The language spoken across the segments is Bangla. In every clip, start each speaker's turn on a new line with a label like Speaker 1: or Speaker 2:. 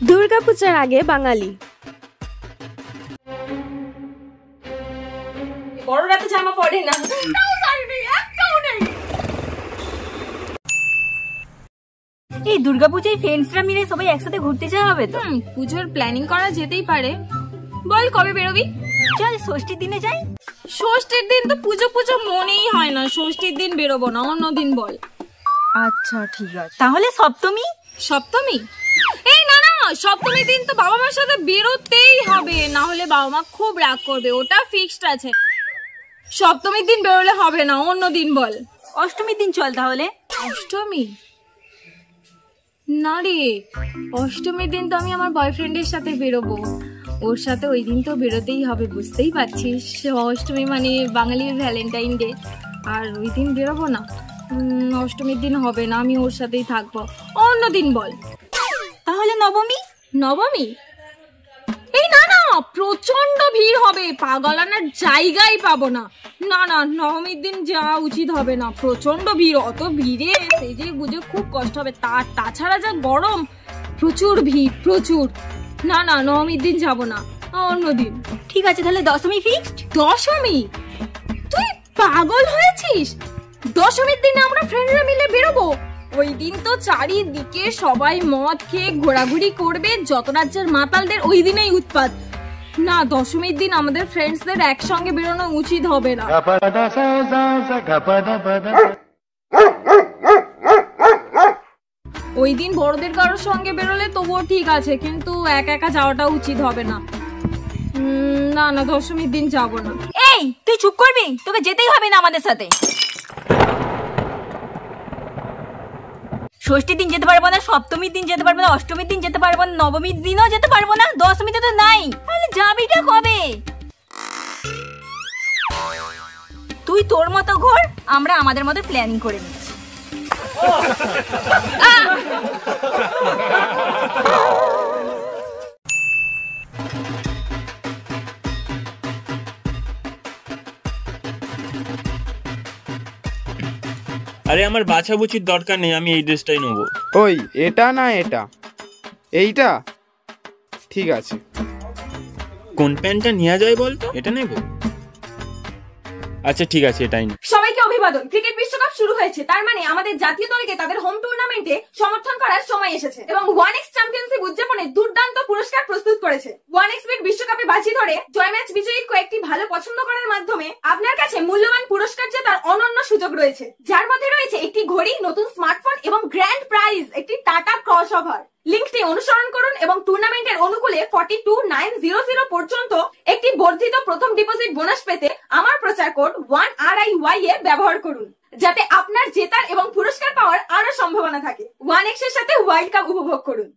Speaker 1: দুর্গা পূজার আগে বাঙালি
Speaker 2: বড়রা তো জামা পরে না।
Speaker 1: এই দুর্গাপূজায় ফ্রেন্ডসরা মিলে সবাই একসাথে ঘুরতে যাওয়া হবে তো।
Speaker 2: পুজোর প্ল্যানিং করা যেতেই পারে। বল কবে বেরোবি?
Speaker 1: চল ষষ্ঠীর দিনে যাই।
Speaker 2: ষষ্ঠীর দিন তো পুজো পুজো মনেই হয় না, ষষ্ঠীর দিন বেরোবো না, অন্য দিন বল।
Speaker 1: আচ্ছা ঠিক আছে, তাহলে সপ্তমী।
Speaker 2: সপ্তমী? এই না না, সপ্তমীর দিন তো বাবা মার সাথে বেরোতেই হবে, না হলে বাবা মা খুব রাগ করবে, ওটা ফিক্সড আছে। সপ্তমীর দিন বেরোলে হবে না, অন্য দিন বল।
Speaker 1: অষ্টমীর দিন চল তাহলে।
Speaker 2: অষ্টমী? না রে, অষ্টমীর দিন তো আমি আমার বয়ফ্রেন্ডের সাথে বেরোবো, ওর সাথে ওই দিন তো বেরোতেই হবে, বুঝতেই পারছিস। অষ্টমী মানে বাঙালির ভ্যালেন্টাইন ডে, আর ওই দিন বেরোবো না। অষ্টমীর দিন হবে না, আমি ওর সাথেই থাকবো, অন্য দিন বল।
Speaker 1: তাহলে নবমী।
Speaker 2: নবমী? এই না না, প্রচন্ড ভিড় হবে, পাগল আনার জায়গাই পাবো না। না না, নবমীর দিন যাওয়া উচিত হবে না, প্রচন্ড ভিড়, অত ভিড়ে সেজে গুজে খুব কষ্ট হবে, তাছাড়া যা গরম, প্রচুর ভিড় প্রচুর। না না, নবমীর দিন যাবো না, অন্য দিন।
Speaker 1: ঠিক আছে তাহলে দশমী ফিক্সড।
Speaker 2: দশমী? তুই পাগল হয়েছিস? দশমীর দিনে আমরা ফ্রেন্ডরা মিলে বেরোবো? ওই দিন তো চারিদিকে সবাই মদ খেয়ে ঘোরাঘুরি করবে, যত রাজ্যের মাতালদের ওই দিনেই উৎপাত। না, দশমীর দিন আমাদের ফ্রেন্ডসদের একসঙ্গে বেরোনো উচিত হবে না। ওই দিন বড়দের কারোর সঙ্গে বেরোলে তবুও ঠিক আছে, কিন্তু একা একা যাওয়াটা উচিত হবে না। না না, দশমীর দিন যাবো না।
Speaker 1: এই তুই চুপ করবি, তোকে যেতেই হবে না আমাদের সাথে। ষষ্ঠীর দিন যেতে পারবো না, সপ্তমীর দিন যেতে পারবো না, অষ্টমীর দিন যেতে পারবো না, নবমীর দিনও যেতে পারবো না, দশমীতে তো নাই। তাহলে যাবিটা কবে? তুই তোর মতো ঘোর, আমরা আমাদের মতো প্ল্যানিং করে নিচ্ছি।
Speaker 3: আরে আমার বাছাবুচির দরকার নেই, আমি এই ড্রেসটাই নেবো।
Speaker 4: ওই এটা না এটা, এইটা ঠিক আছে।
Speaker 3: কোন প্যান্টটা নেওয়া যায় বলতো? এটা নেবো? আচ্ছা ঠিক আছে, এটাই না।
Speaker 2: সবাইকে অভিবাদন। ক্রিকেট বিশ্বকাপ শুরু হয়েছে, তার মানে আমাদের জাতীয় দলকে তাদের হোম টুর্নামেন্টে সমর্থন করার সময় এসেছে, এবং 1x চ্যাম্পিয়নশিপ উদযাপনে দুর্দান্ত পুরস্কার প্রস্তুত করেছে। 1x বেট বিশ্বকাপে বাজি ধরে জয় ম্যাচ বিজয়ীর কয়েকটি ভালো পছন্দ করার মাধ্যমে আপনার কাছে মূল্যবান পুরস্কার জেতার অনন্য সুযোগ রয়েছে, যার মধ্যে রয়েছে একটি ঘড়ি, নতুন স্মার্টফোন এবং গ্র্যান্ড প্রাইজ একটি টাটা ক্রস ওভার। লিঙ্কটি অনুসরণ করুন এবং টুর্নামেন্টের অনুকূলে 42900 পর্যন্ত একটি বর্ধিত প্রথম ডিপোজিট বোনাস পেতে আমার প্রচার কোড 1RIY এ ব্যবহার করুন, যাতে আপনার জেতার এবং পুরস্কার পাওয়ার আরো সম্ভাবনা থাকে। 1x এর সাথে ওয়ার্ল্ড কাপ উপভোগ করুন।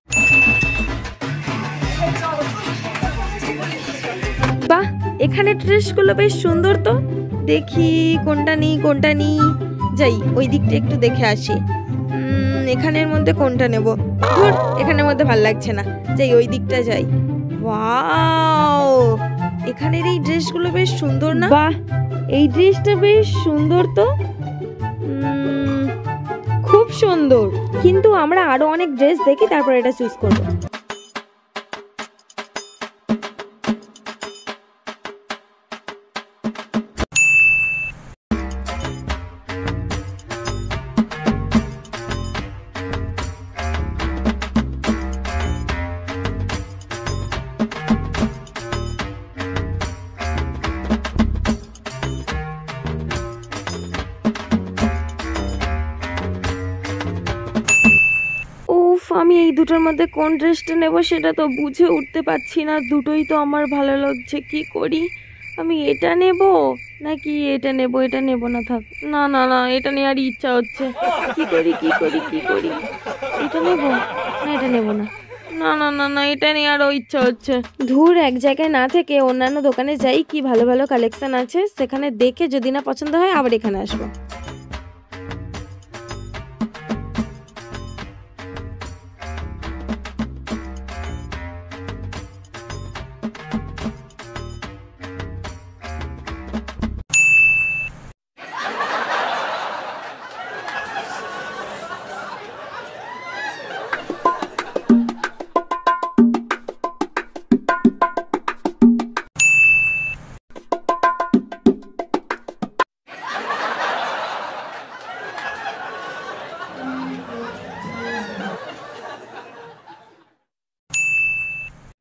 Speaker 1: বাহ, এখানে ড্রেসগুলো বেশ সুন্দর তো। দেখি কোনটা নিই। যাই ওই দিকটা একটু দেখে আসি। এখানের মধ্যে কোনটা নেব? ধুর, এখানের মধ্যে ভালো লাগছে না, যাই ওই দিকটা যাই। ওয়াও, এখানের এই ড্রেসগুলো বেশ সুন্দর না? বাহ, এই ড্রেসটা বেশ সুন্দর তো, খুব সুন্দর। কিন্তু আমরা আরো অনেক ড্রেস দেখি, তারপর এটা চুজ করব। আমি এই দুটোর মধ্যে কোন ড্রেসটা নেব সেটা তো বুঝে উঠতে পারছি না, দুটোই তো আমার ভালো লাগছে। কি করি, আমি এটা নেব নাকি এটা নেব? এটা নেব না, থাক। না না না, এটা নেওয়ার ইচ্ছা হচ্ছে। কি করি এটা নেব না, এটা নেব না। না না না না, এটা নেওয়ারও ইচ্ছা হচ্ছে। ধুর, এক জায়গায় না থেকে অন্যান্য দোকানে যাই, কি ভালো ভালো কালেকশন আছে সেখানে দেখে যদি না পছন্দ হয় আবার এখানে আসবো।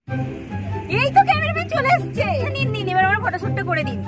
Speaker 2: এই তো ক্যামেরাম্যান চলে এসেছে। নিন নিন, এবার আমার ফটোশুটটা করে দিন।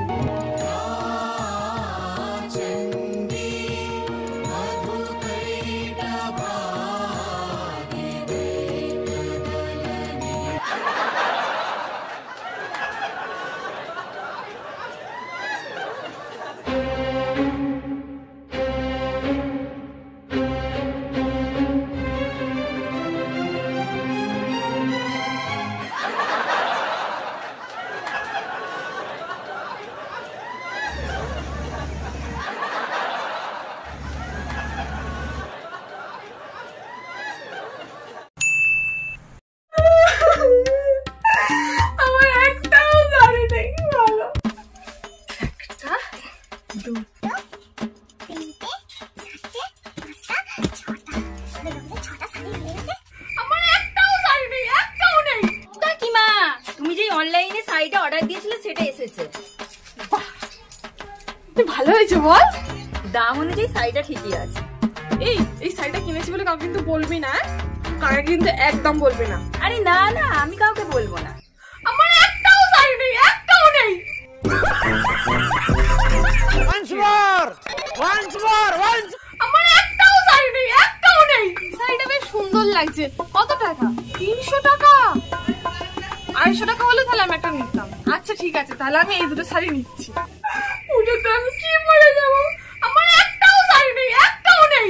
Speaker 2: অনলাইনে শাড়িটা অর্ডার দিয়েছিলে সেটা এসেছে।
Speaker 5: ভালো হয়েছে বল।
Speaker 2: দাম অনুযায়ী শাড়িটা ঠিকই আছে।
Speaker 5: এই শাড়িটা কিনেছি বলে কাউকে কিন্তু বলবি না, কাকে কিন্তু একদম বলবি না।
Speaker 2: আরে না না, আমি কাউকে বলবো না।
Speaker 5: আমার একটাও শাড়ি নেই, একটাও নেই। আমার একটাও শাড়ি নেই, একটাও নেই। শাড়িটা বেশ সুন্দর লাগছে। কত টাকা? 300 টাকা। 250 টাকা হলে তাহলে আমি একটা নিতাম। আচ্ছা ঠিক আছে, তাহলে আমি এই দুটো শাড়ি নিচ্ছি। পুজোতে আমি কি পরে যাবো? আমার একটাও শাড়ি নেই, একটাও নেই।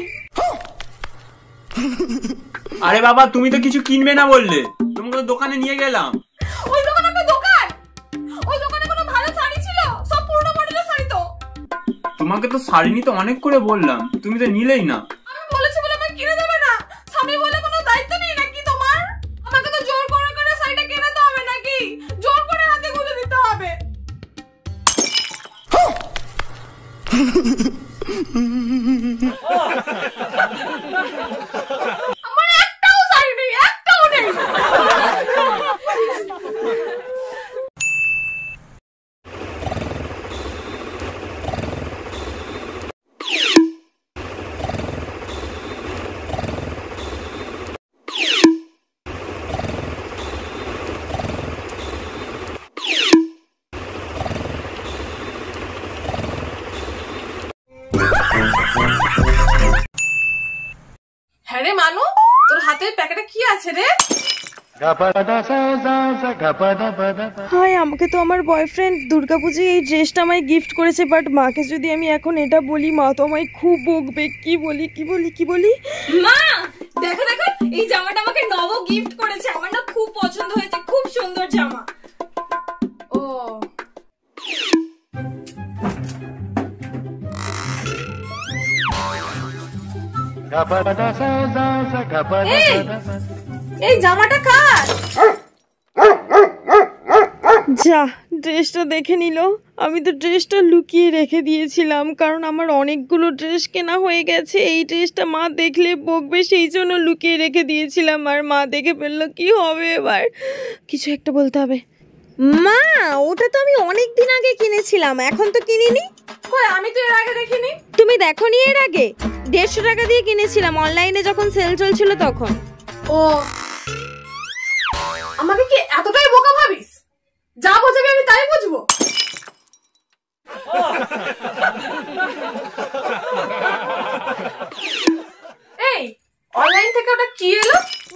Speaker 3: আরে বাবা, তুমি তো কিছু কিনবে না বললে, তোমাকে তো দোকানে নিয়ে গেলাম।
Speaker 5: ওই দোকানে একটা দোকান, ওই দোকানে কোনো ভালো শাড়ি ছিল? সব পুরনো মডেলের শাড়ি তো।
Speaker 3: তোমাকে তো শাড়ি নিতে অনেক করে বললাম, তুমি তো নিলেই না।
Speaker 5: আমি বলেছি বলে আমাকে কিনে দেবে না? স্বামী বলে কোনো দায়িত্ব নেই নাকি তোমার? আমাকে তো জোর করে করে শাড়িটা কেনাতে হবে নাকি? জোর করে হাতে গুঁজে দিতে হবে? আমার একটাও শাড়ি নেই, একটাও নেই। হ্যাঁ রে মানু, তোর হাতের প্যাকেটে কি আছে রে?
Speaker 1: হাই, আমাকে তো আমার বয়ফ্রেন্ড দুর্গাপুজোয় এই ড্রেসটা আমায় গিফট করেছে, বাট মাকে যদি আমি এখন এটা বলি মা তো আমায় খুব বকবে। কি বলি কি বলি কি বলি?
Speaker 2: মা দেখো দেখো, এই জামাটা আমাকে নব গিফট করেছে। আমার না খুব পছন্দ হয়েছে, খুব সুন্দর জামা।
Speaker 5: ও এই জামাটা কার?
Speaker 1: যা, ড্রেসটা দেখে নিল। আমি তো ড্রেসটা লুকিয়ে রেখে দিয়েছিলাম, কারণ আমার অনেকগুলো ড্রেস কেনা হয়ে গেছে। এই ড্রেসটা মা দেখলে বকবে, সেই জন্য লুকিয়ে রেখে দিয়েছিলাম। আর মা দেখে ফেললো, কি হবে এবার? কিছু একটা বলতে হবে। মা, ওটা তো আমি অনেক দিন আগে কিনেছিলাম, এখন তো কিনিনি।
Speaker 5: কই, আমি তো এর আগে দেখিনি।
Speaker 1: তুমি দেখোনি এর আগে? 150 টাকা দিয়ে কিনেছিলাম, অনলাইনে যখন সেল চলছিল তখন।
Speaker 5: ও, আমাকে কি এতটাই বোকা ভাবিস? যা বোঝাবি আমি তাই বুঝবো। এই অনলাইন থেকে ওটা কি এলো?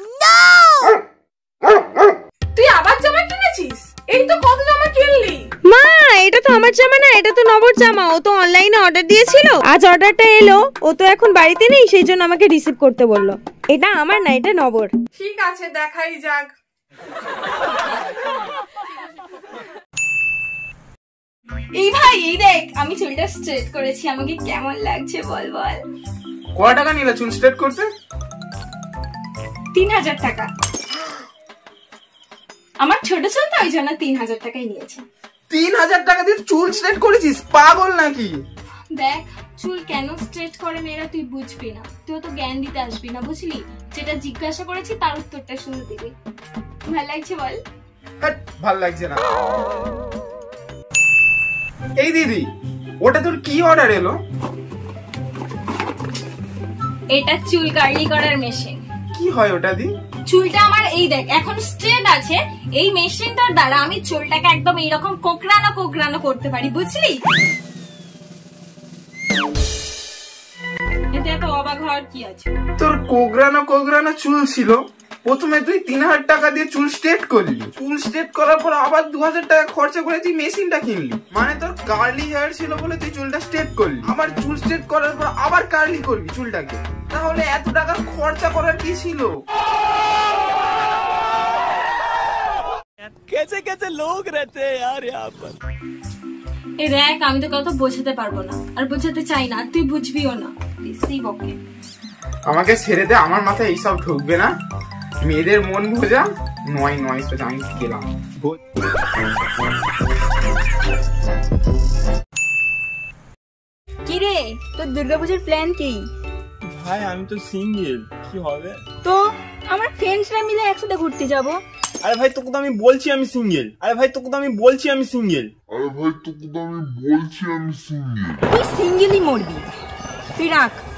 Speaker 5: তুই আবার জামা কিনেছিস? এই তো কত জামা কিনলি।
Speaker 1: মা, এটা তো আমার জামা না, এটা তো নবর জামা। ও তো অনলাইনে অর্ডার দিয়েছিল, আজ অর্ডারটা এলো। ও তো এখন বাড়িতে নেই, সেই জন্য আমাকে রিসিভ করতে বললো। এটা আমার না, এটা নবর।
Speaker 5: ঠিক আছে, দেখাই যাক।
Speaker 2: এই ভাই, এই দেখ আমি চুলটা স্ট্রেট করেছি, আমাকে কেমন লাগছে বল বল।
Speaker 4: কত টাকা নিলে চুল স্ট্রেট করতে?
Speaker 2: 3000 টাকা। আমার ছোট চুল তো, ওই জন্য 3000 টাকাই নিয়েছে।
Speaker 4: 3000 টাকা দিয়ে চুল স্ট্রেট করেছিস? পাগল নাকি?
Speaker 2: দেখ, চুল কেন স্ট্রেট করে মেয়েরা তুই বুঝবি না, তুই তো জ্ঞান দিতে আসবি না, বুঝলি? যেটা জিজ্ঞাসা করেছি তার উত্তরটা শুনে দিবি। ভালো লাগছে বল?
Speaker 4: ভাল লাগছে না। এই দিদি, ওটা তোর কি অর্ডার এলো?
Speaker 2: এটা চুল কার্লি করার মেশিন।
Speaker 4: কি হয় ওটা দি?
Speaker 2: চুলটা আমার এই দেখ এখন স্ট্রেট আছে, এই মেশিনটার দ্বারা আমি চুলটাকে একদম এইরকম কোকড়ানো কোকড়ানো করতে পারি, বুঝলি? এতে এত অবাক হওয়ার কি আছে?
Speaker 4: তোর কোগরানো কোগরানো চুল ছিল, প্রথমে তুই 3000 টাকা দিয়ে চুল স্ট্রেট করলি, চুল স্ট্রেট করার পর আবার 2000 টাকা খরচা করে তুই মেশিনটা কিনলি। মানে তোর কার্লি হেয়ার ছিল বলে তুই চুলটা স্ট্রেট করলি, আবার চুল স্ট্রেট করার পর আবার কার্লি করবি চুলটাকে। তাহলে এত টাকা খরচা করার কি ছিল?
Speaker 3: कैसे कैसे लोग रहते हैं यार यहाँ पर।
Speaker 2: এই দেখ আমি তোকে অত বোঝাতে পারবো না, আর বোঝাতে চাই না, তুই বুঝবিও না, বেশি বকে।
Speaker 4: আমাকে ছেড়ে দে, আমার মাথায় এইসব ঢুকবে না। মেয়েদের মন বোঝা নয় নয়, সোজা আমি গেলাম।
Speaker 2: কি রে তোর দুর্গাপূজার প্ল্যান কি?
Speaker 3: ভাই আমি তো সিঙ্গেল, কি হবে?
Speaker 2: তো আমরা ফ্রেন্ডসরা মিলে একসাথে ঘুরতে যাব।
Speaker 3: আরে ভাই তোকে তো আমি বলছি আমি সিঙ্গেল, আরে ভাই তোকে তো আমি বলছি আমি সিঙ্গেল,
Speaker 2: তুই সিঙ্গেলই মরবি, তুই রাখ।